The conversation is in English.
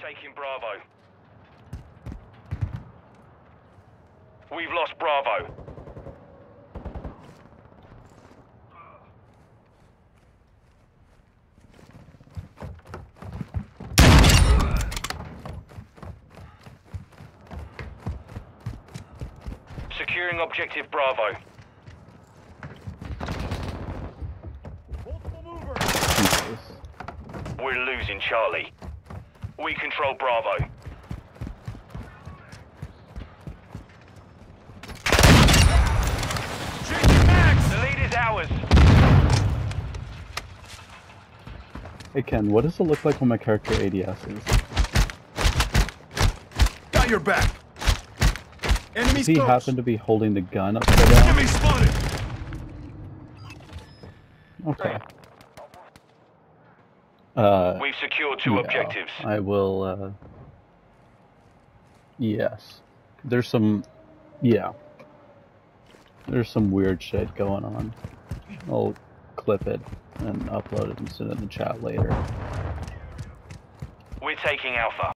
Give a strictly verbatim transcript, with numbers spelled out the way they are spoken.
taking Bravo. We've lost Bravo. Securing objective Bravo. Jesus. We're losing Charlie. We control Bravo. Changing mags! The lead is ours. Hey Ken, what does it look like when my character A D S's? Got your back. Enemies Does he close. happen to be holding the gun upside down? Enemy spotted. Okay. Uh, We've secured two yeah, objectives. I will, uh... Yes. There's some... Yeah. There's some weird shit going on. I'll clip it and upload it and send it in the chat later. We're taking Alpha.